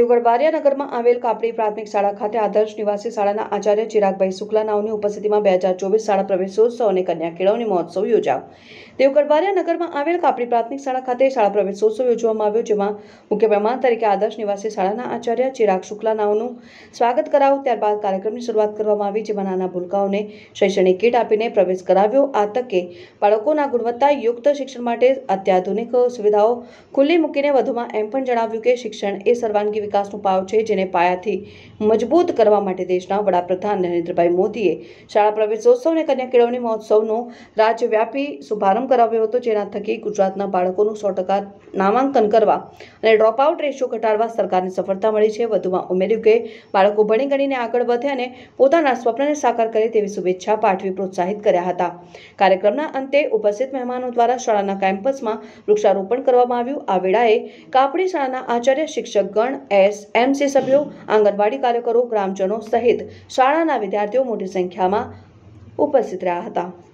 દેવગઢ બારિયા નગરમાં આવેલ કાપડી પ્રાથમિક શાળા ખાતે આદર્શ નિવાસી શાળાના આચાર્ય ચિરાગભાઈ શુક્લા નાઓની ઉપસ્થિતિમાં 2024 શાળા પ્રવેશોત્સવ અને કન્યા કેળવણી મહોત્સવ યોજાયો। દેવગઢ બારિયા નગરમાં આવેલ કાપડી પ્રાથમિક શાળા ખાતે શાળા પ્રવેશોત્સવ યોજવામાં આવ્યો, જેમાં મુખ્ય મહેમાન તરીકે આદર્શ નિવાસી શાળાના આચાર્ય ચિરાગ શુક્લા નાઓનું સ્વાગત કરાયું। ત્યારબાદ કાર્યક્રમની શરૂઆત કરવામાં આવી, જેમાં નાના ભૂલકાઓને શૈક્ષણિક કીટ આપીને પ્રવેશ કરાવ્યો। આ તકે બાળકોના ગુણવત્તાયુક્ત શિક્ષણ માટે અત્યાધુનિક સુવિધાઓ ખુલ્લી મૂકીને વધુમાં એમ પણ જણાવ્યું કે શિક્ષણ એ સર્વાંગી વિકાસનો પાયો છે, જેને પાયાથી મજબૂત કરવા માટે દેશના વડાપ્રધાન નરેન્દ્રભાઈ મોદીએ શાળા પ્રવેશોત્સવ અને કન્યા કેળવણી મહોત્સવનો રાજ્યવ્યાપી શુભારંભ કરાવ્યો હતો, જેના થકી ગુજરાતના બાળકોનું 100% નામાંકન કરવા અને ડ્રોપઆઉટ રેશિયો ઘટાડવા સરકારને સફળતા મળી છે। વધુમાં ઉમેર્યું કે બાળકો ભણી ગણીને આગળ વધે અને પોતાના સ્વપ્નને સાકાર કરે તેવી શુભેચ્છા પાઠવી પ્રોત્સાહિત કર્યા હતા। કાર્યક્રમના અંતે ઉપસ્થિત મહેમાનો દ્વારા શાળાના કેમ્પસમાં વૃક્ષારોપણ કરવામાં આવ્યું। આ વેળાએ કાપડી શાળાના આચાર્ય, શિક્ષકગણ, એસએમસી સભ્યો, આંગણવાડી કાર્યકરો, ગ્રામજનો સહિત શાળાના વિદ્યાર્થીઓ મોટી સંખ્યામાં ઉપસ્થિત રહ્યા હતા।